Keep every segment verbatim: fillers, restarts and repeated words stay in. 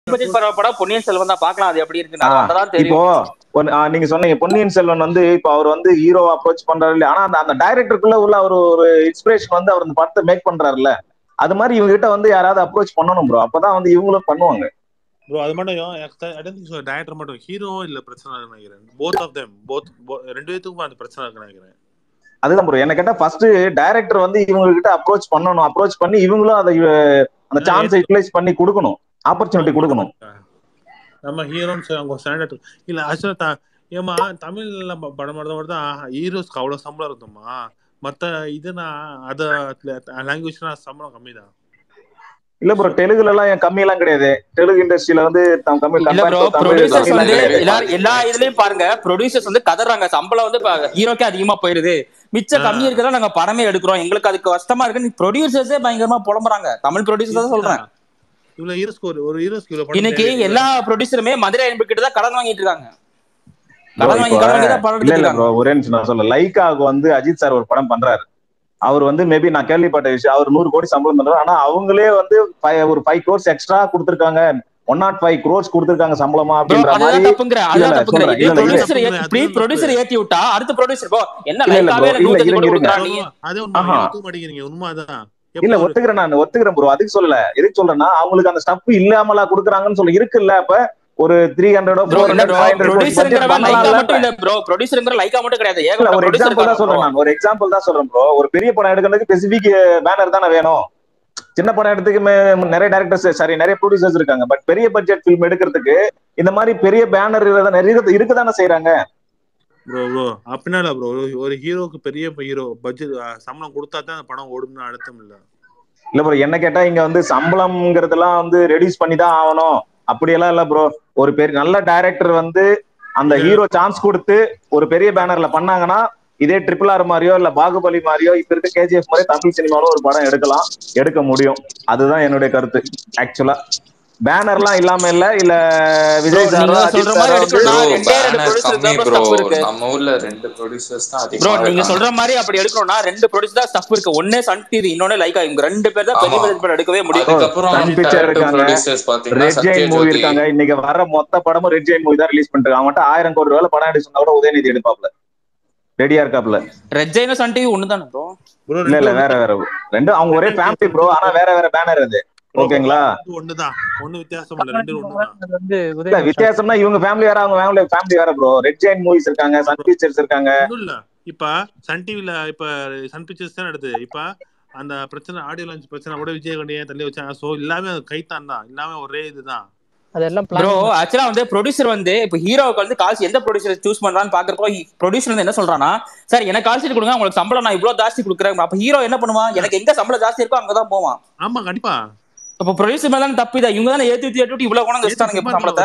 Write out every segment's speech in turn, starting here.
படம் பொன்னியின் செல்வன் தான் பார்க்கலாம், அது எப்படி இருக்கு அதான் தெரியும். இப்போ நீங்க சொன்னீங்க பொன்னியின் செல்வன் வந்து இப்ப அவர் வந்து ஹீரோ அப்ரோச் பண்றாரு இல்ல, ஆனா அந்த டைரக்டருக்குள்ள உள்ள ஒரு ஒரு இன்ஸ்பிரேஷன் வந்து அவர் அந்த படத்தை மேக் பண்றாருல்ல, அது மாதிரி இவங்க கிட்ட வந்து யாராவது அப்ரோச் பண்ணணும் ப்ரோ, அப்பதான் வந்து இவங்களும் பண்ணுவாங்க ப்ரோ. அது மட்டும் I don't think so director மட்டும் ஹீரோ இல்ல பிரச்சனை நினைக்கிறேன். போத் ஆஃப் देम போத் ரெண்டு பேத்துக்கும் அந்த பிரச்சனை இருக்கு நினைக்கிறேன். அதுதான் ப்ரோ என்ன கேட்டா ஃபர்ஸ்ட் டைரக்டர் வந்து இவங்க கிட்ட அப்ரோச் பண்ணணும், அப்ரோச் பண்ணி இவங்களும் அதை அந்த சான்ஸ் யூட்டிலைஸ் பண்ணி கொடுக்கணும், ஆப்பர்ச்சுனிட்டி கொடுக்கணும். நம்ம ஹீரோன்னு அவங்க ஸ்டாண்டர்ட் இல்ல ஆக்சுவலா ஏமா தமிழ்ல படம் மாதிரி தான் ஹீரோஸ்க்கு அவ்வளவு சம்பளம் இருக்குமா, மத்த இதுனா அத லாங்குவேஜ்னா சம்பளம் கம்மி தான். இல்ல ப்ரோ தெலுங்குல எல்லாம் ஏன் கம்மி எல்லாம் கிடையாது, தெலுங்கு இண்டஸ்ட்ரியில வந்து எல்லா இதுலயும் பாருங்க ப்ரொடியூசர்ஸ் வந்து கதறாங்க, சம்பளம் வந்து ஹீரோக்கே அதிகமா போயிருது, மிச்சம் கம்மி இருக்கதான் நாங்க படமே எடுக்கிறோம், எங்களுக்கு அதுக்கு கஷ்டமா இருக்கு, ப்ரொடியூசர்ஸே பயங்கரமா புலம்புறாங்க, தமிழ் ப்ரொடியூசர் தான் சொல்றேன். இவ்வளவு ஹீரோஸ்க்கு ஒரு ஒரு ஹீரோஸ்க்கு இவ்வளவு படம் இன்னைக்கு எல்லா ப்ரொடியூசருமே மதுரை அன்பு கிட்ட தான் கடன் வாங்கிட்டு இருக்காங்க. கடன் வாங்கி கடன் வாங்கி தான் படம் எடுத்துறாங்க. ஒரே நிமிஷம் நான் சொல்ல, லைக்காவுக்கு வந்து அஜித் சார் ஒரு படம் பண்றாரு, அவர் வந்து மேபி நான் கேள்விப்பட்ட விஷயம் அவர் நூறு கோடி சம்பளம் பண்றாரு, ஆனா அவங்களே வந்து ஒரு ஃபைவ் க்ரோர்ஸ் எக்ஸ்ட்ரா கொடுத்திருக்காங்க, ஒன் நாட் ஃபைவ் க்ரோர்ஸ் கொடுத்திருக்காங்க சம்பளமா அப்படின்ற மாதிரி. தப்புங்கற அதுதான் தப்புங்கற இது ப்ரொடியூசர் இப்படி ப்ரொடியூசர் ஏத்தி விட்டா அடுத்த ப்ரொடியூசர் போ என்ன லைக்காவே நூறு கோடி கொடுக்கறாங்க. அது உண்மை ஒத்துக்க மாட்டீங்க, உண்மைதான். இல்ல ஒத்துக்கிறேன், நான் ஒத்துக்கிறேன் ப்ரோ, அதுக்கு சொல்லல, எதுக்கு சொல்றேன்னா அவங்களுக்கு அந்த ஸ்டஃப் இல்லாமலா கொடுக்குறாங்கன்னு சொல்லி இருக்குல்ல. அப்ப ஒரு த்ரீ ஹண்ட்ரட் ஒரு எக்ஸாம்பிள் தான் சொல்றேன் நான், ஒரு எக்ஸாம்பிள் தான் சொல்றேன் ப்ரோ. ஒரு பெரிய படம் எடுக்கிறதுக்கு ஸ்பெசிபிக் பேனர் தானே வேணும், சின்ன படம் எடுத்துக்கு நிறைய டைரக்டர்ஸ் சாரி நிறைய ப்ரொடியூசர்ஸ் இருக்காங்க, பட் பெரிய பட்ஜெட் ஃபிலிம் எடுக்கிறதுக்கு இந்த மாதிரி பெரிய பேனர் நிறைய இருக்குதானே செய்யறாங்க ப்ரோ. ப்ரோ அப்படின்னா இல்ல ப்ரோ, ஒரு ஹீரோக்கு பெரிய ஹீரோ பட்ஜெட் சம்பளம் கொடுத்தா தான் படம் ஓடும்னு அர்த்தம் இல்ல. இல்ல ப்ரோ என்ன கேட்டா இங்க வந்து சம்பளம்ங்கிறதெல்லாம் வந்து ரெடியூஸ் பண்ணி தான் ஆகணும் அப்படியெல்லாம் இல்ல ப்ரோ. ஒரு பெரிய நல்ல டைரக்டர் வந்து அந்த ஹீரோ சான்ஸ் கொடுத்து ஒரு பெரிய பேனர்ல பண்ணாங்கன்னா இதே ட்ரிபிள் ஆர் மாதிரியோ இல்ல பாகுபலி மாதிரியோ இப்ப இருக்க கேஜிஎஃப் மாதிரி தமிழ் சினிமாவில ஒரு படம் எடுக்கலாம், எடுக்க முடியும். அதுதான் என்னுடைய கருத்து. ஆக்சுவலா பேனர்லாம் இல்லாம இல்ல இல்ல விஜய் சார் சொல்ற மாதிரி எடுக்கணும்னா ரெண்டே ரெண்டு ப்ரொடியூசர் தான் ஸ்டஃப் இருக்கு. நம்ம ஊர்ல ரெண்டு ப்ரொடியூசர்ஸ் தான் அதிகமா ப்ரோ. நீங்க சொல்ற மாதிரி அப்படி எடுக்கணும்னா ரெண்டு ப்ரொடியூசர் தான் ஸ்டஃப் இருக்கு, ஒண்ணே சன் டிவி இன்னொன்னு லைக்கா, இவங்க ரெண்டு பேர் தான் பெரிய பட்ஜெட் படம் எடுக்கவே முடியும். அதுக்கப்புறம் சன் பிக்சர் இருக்காங்க, ரெட் ஜெயின் மூவி இருக்காங்க, இன்னைக்கு வர மொத்த படமும் ரெட் ஜெயின் மூவி தான் ரிலீஸ் பண்ணிட்டு அவன் மட்டும் ஆயிரம் கோடி ரூபாய் படம் எடுத்து சொன்னா கூட உதயநிதி எடுப்பாப்ல, ரெடியா இருக்காப்ல. ரெட் ஜெயின் சன் டிவி ஒண்ணுதானே ப்ரோ? இல்ல இல்ல வேற வேற ரெண்டு, அவங்க ஒரே ஃபேமிலி ப்ரோ, ஆனா வேற வேற பேனர் அது. ஓகேங்களா, ஒண்ணுதான், ஒண்ணு வித்தியாசம் இல்ல, ரெண்டு ஒண்ணுதான். இல்ல வித்தியாசம்னா இவங்க ஃபேமிலி வேற அவங்க ஃபேமிலி ஃபேமிலி வேற ப்ரோ. ரெட் ஜெயின் மூவிஸ் இருக்காங்க, சன் பிக்சர்ஸ் இருக்காங்க. இல்ல இப்ப சன் டிவில இப்ப சன் பிக்சர்ஸ் தான் எடுத்து இப்ப அந்த பிரச்சனை ஆடியோ லான்ச் பிரச்சனை கூட விஜய் கண்டியா தள்ளி வச்சாங்க. சோ எல்லாமே கைத்தான் தான், எல்லாமே ஒரே இதுதான். அதெல்லாம் ப்ரோ ஆக்சுவலா வந்து ப்ரொடியூசர் வந்து இப்ப ஹீரோவுக்கு வந்து காசு எந்த ப்ரொடியூசர் சூஸ் பண்றான்னு பாக்குறப்போ ப்ரொடியூசர் வந்து என்ன சொல்றானா, சார் எனக்கு காசு கொடுங்க, உங்களுக்கு சம்பளம் நான் இவ்வளவு ஜாஸ்தி கொடுக்குறேன். அப்ப ஹீரோ என்ன பண்ணுவான், எனக்கு எங்க சம்பளம் ஜாஸ்தி இருக்கோ அங்கதான் போவான். ஆமா கண்டிப்பா. அப்ப ப்ரொடியூசர் மேல தப்பு இதான், இவங்க தானே ஏத்தி ஏத்தி ஏத்தி இவ்வளவு குணம் வச்சுட்டாங்க சம்பளத்தை.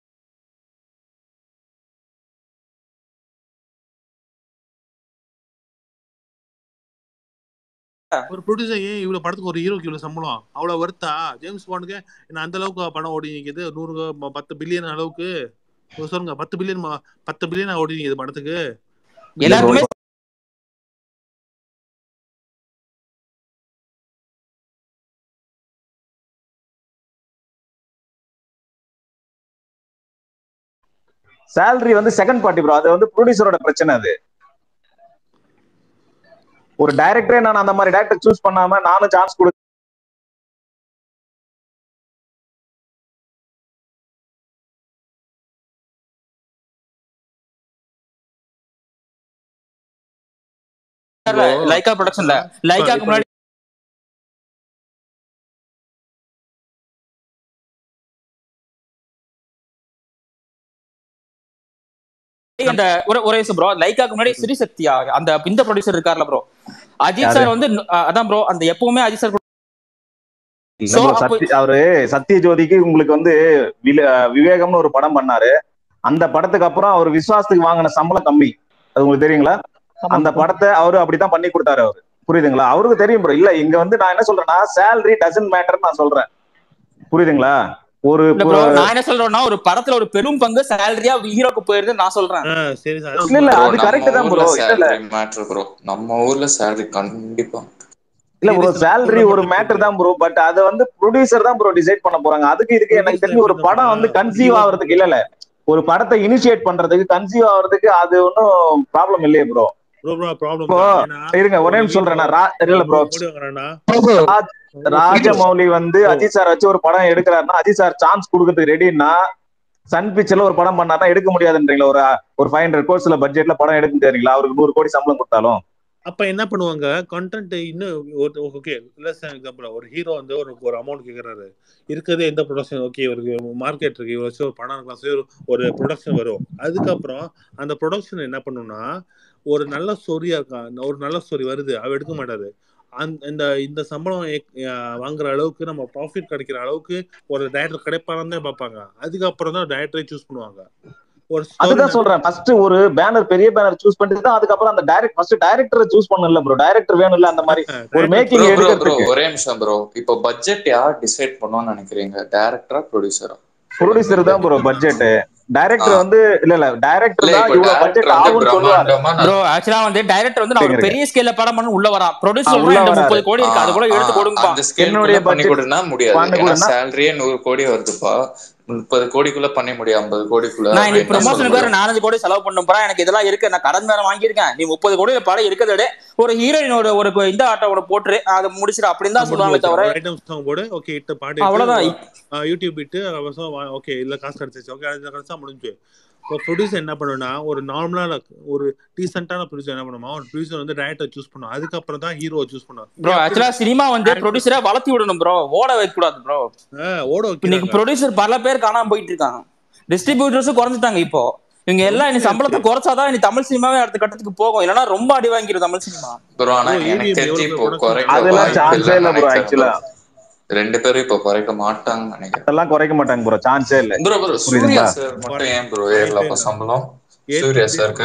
ஒரு ப்ரொடியூசர் ஏன் இவ்வளவு படத்துக்கு ஒரு ஹீரோக்கு இவ்வளவு சம்பளம் அவ்வளவு வருத்தா? ஜேம்ஸ் பாண்டுக்கு அந்த அளவுக்கு படம் ஓடி நிக்குது, நூறு பத்து பில்லியன் அளவுக்கு சொல்லுங்க, பத்து பில்லியன் பத்து பில்லியன் ஓடி நிக்குது படத்துக்கு. எல்லாருமே சேலரி வந்து செகண்ட் பார்ட்டி ப்ரோ, அது வந்து ப்ரொடியூசரோட பிரச்சனை. அது ஒரு டைரக்டரே நான் அந்த மாதிரி டைரக்டர் சூஸ் பண்ணாம நானும் சான்ஸ் கொடு லைக்கா ப்ரொடக்ஷன்ல லைக்காக்கு முன்னாடி அந்த ஒரு ஒரே ப்ரோ லைக்காக்கு முன்னாடி ஸ்ரீ சத்யா அந்த இந்த ப்ரொடியூசர் இருக்கார்ல ப்ரோ, அஜித் சார் வந்து அதான் ப்ரோ அந்த எப்பவுமே அஜித் சார் அவரு சத்ய ஜோதிக்கு உங்களுக்கு வந்து விவேகம்னு ஒரு படம் பண்ணாரு. அந்த படத்துக்கு அப்புறம் அவர் விசுவாசத்துக்கு வாங்கின சம்பளம் கம்மி, அது உங்களுக்கு தெரியுங்களா? அந்த படத்தை அவரு அப்படித்தான் பண்ணி கொடுத்தாரு அவரு, புரியுதுங்களா? அவருக்கு தெரியும் ப்ரோ. இல்ல இங்க வந்து நான் என்ன சொல்றேன்னா சேலரி டசன்ட் மேட்டர் நான் சொல்றேன், புரியுதுங்களா? ஒரு நான் என்ன சொல்றேன்னா ஒரு படத்துல ஒரு பெரும் பங்கு சேலரியா ஹீரோக்கு போயிருது நான் சொல்றேன். இல்ல இல்ல அது கரெக்ட் தான் ப்ரோ. இல்ல மேட்டர் ப்ரோ, நம்ம ஊர்ல சேலரி கண்டிப்பா இல்ல ப்ரோ, சீரிஸ் சேலரி ஒரு மேட்டர் தான் ப்ரோ, பட் அத வந்து ப்ரொடியூசர் தான் ப்ரோ டிசைட் பண்ண போறாங்க. அதுக்கு இதுக்கு எனக்கு தெரிஞ்சு ஒரு படம் வந்து கன்சீவ் ஆகுறதுக்கு இல்ல இல்ல ஒரு படத்தை இனிஷியேட் பண்றதுக்கு கன்சீவ் ஆகுறதுக்கு அது ஒன்றும் ப்ராப்ளம் இல்லையே ப்ரோ. ப்ரோ ப்ரோ ப்ராப்ளம் இப்போ தான். ஏன்னா இருங்க ஒரே ஒரு நிமிஷம் ஹீரோ சொல்றேன். ரா- இல்ல ப்ரோ, நூறு கோடி வாங்குறான்னா ராஜ் உங்களுக்கு ராஜமௌலி வந்து bro, அஜித் சார் வச்சு ஒரு படம் எடுக்கிறாருன்னா அஜித் சார் சான்ஸ் கொடுக்கறதுக்கு ரெடின்னா சன் பிக்சர்ல ஒரு படம் பண்ணாதான் எடுக்க முடியாதுன்றீங்களா? ஒரு ஒரு ஃபைவ் ஹண்ட்ரட் கோர்ஸ்ல பட்ஜெட்ல படம் எடுக்க தெரியுங்களா? அவருக்கு நூறு கோடி சம்பளம் கொடுத்தாலும் அப்ப என்ன பண்ணுவாங்க கண்டென்ட் இன்னும் ஓகே லெஸ் எக்ஸாம்பிள் ஒரு ஹீரோ வந்து ஒரு ஒரு அமௌண்ட் கேக்குறாரு இருக்கிறதே எந்த ப்ரொடக்ஷன் ஓகே இவருக்கு மார்க்கெட் இருக்கு இவர் வச்சு ஒரு படம் இருக்கலாம் சரி ஒரு ப்ரொடக்ஷன் வரும் அதுக்கப்புறம் அந்த ப்ரொடக்ஷன் என்ன பண்ணும்னா ஒரு நல்ல ஸ்டோரியா இருக்கா ஒரு நல்ல ஸ்டோரி வருது அவர் எடுக்க மாட்டாரு அந்த இந்த இந்த சம்பளம் அஹ், வாங்குற அளவுக்கு நம்ம ப்ராஃபிட் கிடைக்கிற அளவுக்கு ஒரு டைரக்டர் கிடைப்பாருன்னு தான் பார்ப்பாங்க அதுக்கப்புறம் தான் டைரக்டரை சூஸ் பண்ணுவாங்க ஒரு ஸ்டோரி அதுதான் சொல்றேன். ஃபர்ஸ்ட் ஒரு பேனர் பெரிய பேனர் சூஸ் பண்ணிட்டு தான் அதுக்கப்புறம் அந்த டைரக்ட் ஃபர்ஸ்ட் டைரக்டரை சூஸ் பண்ணல ப்ரோ. டைரக்டர் வேணும் இல்ல அந்த மாதிரி ஒரு director making bro bro bro எடுக்கிறதுக்கு. ஒரே நிமிஷம் ப்ரோ. இப்போ பட்ஜெட் யார் டிசைட் பண்ணுவான்னு நினைக்கிறீங்க? டைரக்டரா ப்ரொடியூசரா? சொல்லுங்க ப்ரொடியூசர் தான் ப்ரோ பட்ஜெட். ஆ டைரக்டர் வந்து இல்ல இல்ல டைரக்டர் இல்ல தான் இப்போ இவ்வளவு டைரக்டர் பட்ஜெட் வந்து ஆகும்னு சொல்லுவாரு. பிரம்மாண்டமா ப்ரோ நான் ஆக்சுவலா வந்து டைரக்டர் வந்து நான் ஒரு கேக்குறீங்க. பெரிய ஸ்கேல்ல படம் பண்ண உள்ள வரா ஆ, ப்ரொடியூசர் உள்ள சொல்றான் இந்த வராரு. முப்பது கோடி ஆ இருக்கு அது கூட ஆ எடுத்து கொடுங்கப்பா. அந்த ஸ்கேலுக்குள்ள என்னுடைய பண்ணி பட்ஜெட் கொடுனா முடியாது. பண்ண ஏன்னா கூடனா சேலரியே நூறு கோடி வருதுப்பா. முப்பது கோடிக்குள்ள பண்ண முடியும், ஐம்பது கோடிக்குள்ள நான் இன்னைக்கு அப்படின்னு தான் சொல்ல ப்ரொமோஷனுக்கு வேற முடியும். நாலஞ்சு கோடி செலவு பண்ணுறேன். எனக்கு இதெல்லாம் இருக்கு, நான் கடன் வேற வாங்கியிருக்கேன். நீ முப்பது கோடி படம் இருக்கிறதோட ஒரு ஹீரோயின் ஒரு ஒரு இந்த ஆட்டோட போட்டுரு அதை முடிச்சிடு அப்படின்னு தான் முடிஞ்சு சொல்லுவாங்களே போச்சு தவிர ஒரு ஐட்டம் சாங் போடு ஓகே இட்டு பாட்டு இட்டு அவ்வளவுதான். யூடியூப் இட்டு அவசரம் ஓகே இல்ல காசு கிடைச்சிச்சு ஓகே அது கிடைச்சா முடிஞ்சு இப்போ ப்ரொடியூசர் என்ன பண்ணுன்னா ஒரு நார்மலான ஒரு டீசென்டான ப்ரொடியூசர் என்ன பண்ணுமா ஒரு ப்ரொடியூசர் வந்து டைரக்டர் சூஸ் பண்ணும் அதுக்கப்புறம் தான் ஹீரோ சூஸ் பண்ணும் ப்ரோ ஏன் அப்படி ஆக்சுவலா சினிமா வந்து ப்ரொடியூசரை வளர்த்தி விடணும் ப்ரோ, ஓட வைக்க கூடாது ப்ரோ. ஓட இன்னைக்கு வைக்கிறாங்க ப்ரொடியூசர் பல பேர் காணாம போயிட்டு இருக்காங்க, டிஸ்ட்ரிபியூட்டர்ஸும் குறைஞ்சிட்டாங்க. இப்போ இவங்க ரொம்ப எல்லாம் இனி ஆயிடுச்சு சம்பளத்தை குறைச்சாதான் இனி தமிழ் சினிமாவே அடுத்த கட்டத்துக்கு போகும், இல்லைன்னா ரொம்ப அடி வாங்கிடும் தமிழ் சினிமா. ப்ரோ ஆனா ப்ரோ எனக்கு ஏவிஎம் தெரிஞ்சு எவ்வளவு இப்போ ப்ரொடக்ஷன் குறைக்க அதெல்லாம் வாய்ப்பு சான்ஸே இல்லைன்னு இல்ல ப்ரோ. நினைக்கிறேன் ப்ரோ. ஆக்சுவலா ரெண்டு பேரும் இப்போ குறைக்க மாட்டாங்கன்னு நினைக்கிறேன். அதெல்லாம் குறைக்க மாட்டாங்க ப்ரோ. சான்ஸே இல்ல. ப்ரோ ப்ரோ சூர்யா புரியுதுங்களா? சார் மட்டும் ஏன் ப்ரோ வாய்ப்பே ஏறலப்பா இல்ல சம்பளம் சூர்யா ஏற்கனவே சாருக்கு?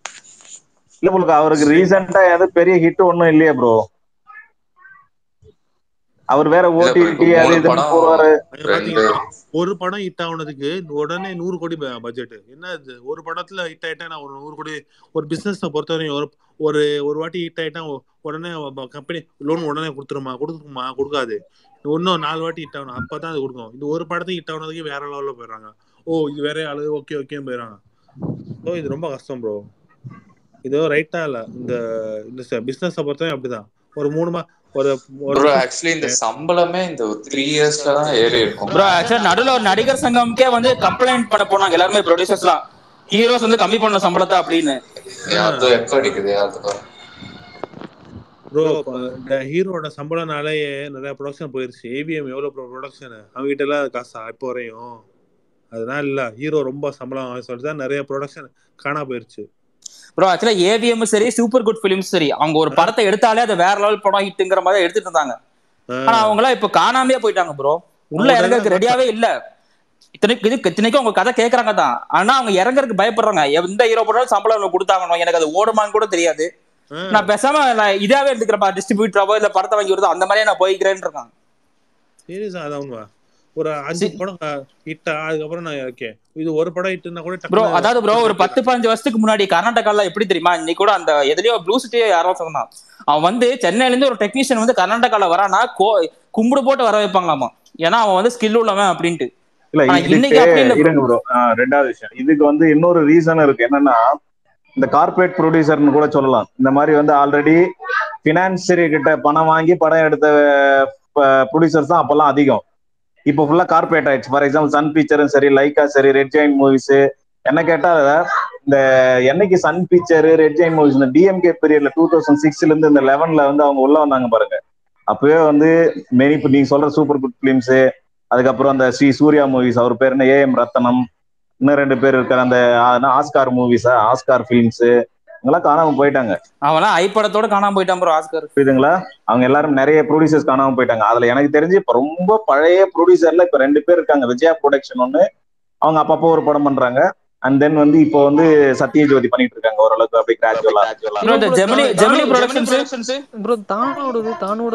இல்ல உங்களுக்கு அவருக்கு ரீசெண்டா எதுவும் பெரிய ஹிட் ஒன்றும் இல்லையே ப்ரோ. அவர் வேற இல்ல ப்ரோ இப்போ ஓடிடி அது மூணு இதுன்னு படம் போறாரு. அது ரெண்டு பாத்தீங்கன்னா ஒரு படம் ஹிட் ஆகுனதுக்கு உடனே நூறு கோடி பட்ஜெட் என்ன இது ஒரு படத்துல ஹிட் ஆயிட்டா நான் ஒரு நூறு கோடி ஒரு பிசினஸ் பொறுத்தவரையும் ஒரு ஒரு ஒரு வாட்டி ஹிட் ஆயிட்டா உ- உடனே கம்பெனி லோன் உடனே கொடுத்துருமா கொடுக்குமா கொடுக்காது இன்னும் நாலு வாட்டி ஹிட் ஆகணும் அப்பதான் அது கொடுக்கும் இது ஒரு படத்துக்கு ஹிட் ஆகுனதுக்கு வேற லெவல்ல போயிடுறாங்க ஓ இது வேற ஆளு ஓகே ஓகே போயிடுறாங்க ஸோ இது ரொம்ப கஷ்டம் ப்ரோ இது ரைட்டா இல்ல இந்த இந்த பிசினஸ் பொறுத்தவரையும் அப்படிதான் ஒரு மூணு மா ஒரு ஒரு ப்ரோ பிசினஸ் ஆக்சுவலி இந்த சம்பளமே இந்த ஒரு த்ரீ இயர்ஸ்ல தான் ஏறி இருக்கும். ப்ரோ ஆக்சுவலா நடுவில் ஒரு நடிகர் சங்கம்க்கே வந்து கம்ப்ளைண்ட் பண்ண போனாங்க எல்லாருமே ப்ரொடியூசர்ஸ்லாம், ஹீரோஸ் வந்து கம்மி பண்ண சம்பளத்தை அப்படின்னு. அது எப்ப அடிக்குது அதுக்கு? ப்ரோ இப்போ இந்த ஹீரோட சம்பளம்னாலேயே நிறைய ப்ரொடக்ஷன் போயிருச்சு ஏவிஎம் எவ்வளோ ப்ரொடக்ஷன் அவங்க கிட்ட எல்லாம் காசா இப்போ வரையும் அதனால இல்ல ஹீரோ ரொம்ப சம்பளம் வாங்க சொல்லிட்டு தான் நிறைய ப்ரொடக்ஷன் காணா போயிருச்சு ப்ரோ ஆக்சுவலா ஏவிஎம் சரி சூப்பர் குட் ஃபிலிம்ஸ் சரி அவங்க ஒரு ஆ? படத்தை எடுத்தாலே அது வேற லெவல் படம் ஹிட்டுங்கிற மாதிரி எடுத்துட்டு இருந்தாங்க. ஆ. ஆனா அவங்க எல்லாம் இப்ப காணாமையே போயிட்டாங்க ப்ரோ, உள்ள அவங்கள்ட்ட எல்லாம் இறங்கறதுக்கு காசா ரெடியாவே இல்ல. இத்தனைக்கு இது இத்தனைக்கும் அவங்க கதை கேட்கறாங்க தான், ஆனா அவங்க இறங்கறதுக்கு பயப்படுறாங்க. எந்த ஹீரோ போட்டாலும் சம்பளம் இவ்வளவு கொடுத்தாங்கணும், எனக்கு அது ஓடுமான்னு கூட தெரியாது, ஆ. நான் பேசாம நான் இதாவே எடுத்துக்கிறப்பா டிஸ்ட்ரிபியூட்டராவோ இல்ல படத்தை வாங்கி வருதோ அந்த மாதிரியே நான் போய்க்கிறேன்னு இருக்காங்க. சீரியஸா அதான் உண்மை ஒரு அஞ்சு சி- படம் ஹிட்டா அதுக்கப்புறம் நான் ஓகே இது ஒரு படம் ஹிட்னா கூட ப்ரோ டக்குன்னு அதாவது ப்ரோ ஒரு பத்து நிறுத்திடுறாங்க பதினஞ்சு வருஷத்துக்கு முன்னாடி கர்நாடகால எப்படி தெரியுமா, இன்னைக்கு கூட அந்த எதுலயோ ப்ளூ சிட்டியோ யாரோ சொன்னான், அவன் வந்து சென்னையில இருந்து ஒரு டெக்னீஷியன் வந்து கர்நாடகால வரானா கோ கும்பிடு போட்டு வர வைப்பாங்களாமா, ஏன்னா அவன் வந்து ஸ்கில் உள்ளவன் அப்படின்ட்டு. இல்ல ஆனா இதுக்கு இன்னைக்கு அப்படி இல்ல ப்ரோ. இருங்க ப்ரோ. ரெண்டாவது விஷயம், இதுக்கு வந்து இன்னொரு ரீசன் இருக்கு. என்னன்னா இந்த கார்பரேட் ப்ரொடியூசர்னு கூட சொல்லலாம். இந்த மாதிரி வந்து ஆல்ரெடி பினான்சியரி கிட்ட பணம் வாங்கி படம் எடுத்த ப்ரொடியூசர்ஸ் தான் அப்பெல்லாம் அதிகம். இப்போ ஃபுல்லா கார்பரேட் ஆயிடுச்சு. ஃபார் எக்ஸாம்பிள் சன் பிக்சரும் சரி, லைக்கா சரி, ரெட் ஜெயின் மூவிஸ். என்ன கேட்டா இந்த என்னைக்கு சன் பிக்சர், ரெட் ஜெயின் மூவிஸ் இந்த டிஎம்கே பீரியட்ல டூ தௌசண்ட் சிக்ஸ்ல இருந்து இந்த லெவன்ல வந்து அவங்க உள்ள வந்தாங்க பாருங்க. அப்பவே வந்து மெனி நீங்க சொல்ற சூப்பர் குட் பிலிம்ஸ், அதுக்கப்புறம் அந்த ஸ்ரீ சூர்யா மூவிஸ், அவர் பேர் என்ன ஏ எம் ரத்தனம், இன்னும் ரெண்டு பேர் இருக்கிற அந்த ஆஸ்கார் மூவிஸா ஆஸ்கார் பிலிம்ஸ், இவங்கெல்லாம் காணாம போயிட்டாங்க. அவெல்லாம் ஐப்படத்தோட காணாம போயிட்டான் ப்ரோ ஆஸ்கர். புரியுதுங்களா? அவங்க எல்லாரும் நிறைய ப்ரொடியூசர்ஸ் காணாம போயிட்டாங்க. அதுல எனக்கு தெரிஞ்சு இப்ப ரொம்ப பழைய ப்ரொடியூசர்ல இப்ப ரெண்டு பேர் இருக்காங்க. விஜயா ப்ரொடக்ஷன் ஒன்னு, அவங்க அப்பப்போ ஒரு படம் பண்றாங்க. அண்ட் தென் வந்து இப்போ வந்து சத்யஜோதி பண்ணிட்டு இருக்காங்க ஓரளவுக்கு அப்படி கிராஜுவலா. ப்ரோ இந்த ஜெமினி ஜெமினி ப்ரொடக்ஷன்ஸ் ப்ரோ தானோடது தானோட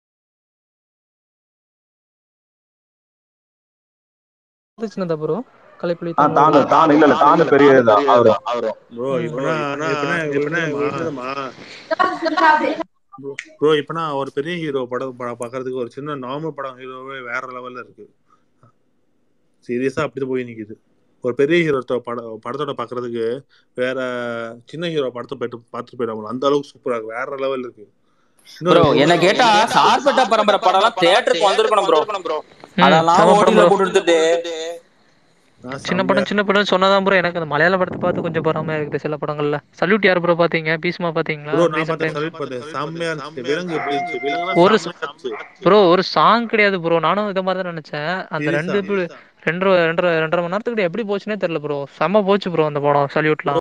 சின்னதா ப்ரோ கலைப்புலி ஆ தானு தானு இல்ல இல்ல தானு பெரியதுதான் அவரும். ப்ரோ இப்பனா இப்பனா எப்படின்னா ப்ரோ இப்ப நான் ஒரு பெரிய ஹீரோ படம் பாக்குறதுக்கு ஒரு சின்ன நார்மல் படம் ஹீரோவே வேற லெவல்ல இருக்கு. சீரியஸா அப்படிதான் போய் நிக்குது. ஒரு பெரிய ஹீரோ படம் படத்தோட பாக்குறதுக்கு வேற சின்ன ஹீரோ படத்தை போயிட்டு பார்த்துட்டு போயிடுவாங்க. அந்த அளவுக்கு சூப்பரா இருக்கு, வேற லெவல் இருக்கு. ப்ரோ என்ன கேட்டா சார்பட்ட பரம்பரை படம் எல்லாம் தியேட்டருக்கு வந்திருக்கணும் ப்ரோ. அதெல்லாம் ஓடில போட்டு எடுத்துட்டு சின்ன படம் சின்ன படம் சொன்னதான் ப்ரோ. எனக்கு அந்த மலையாள படத்தை பார்த்து கொஞ்சம் பொறாமையா இருக்குது சில படங்கள்ல. சல்யூட் யார் ப்ரோ பாத்தீங்க? பீஸ்மா பாத்தீங்களா? ப்ரோ நான் பார்த்தேன், சல்யூட் பார்த்தேன், செம்மையா இருந்துச்சு. விலங்கு எப்படி இருந்துச்சு? விலங்குனா ஒரு செம்மையா இருந்துச்சு ப்ரோ. ஒரு சாங் கிடையாது ப்ரோ. நானும் இத மாதிரி தான் நினைச்சேன். அந்த சீரியஸா. ரெண்டு ரெண்டரை ரெண்டரை ரெண்டரை மணி நேரத்துக்கிட்ட எப்படி போச்சுன்னே தெரியல ப்ரோ. செம்ம போச்சு ப்ரோ அந்த படம் சல்யூட்லாம்.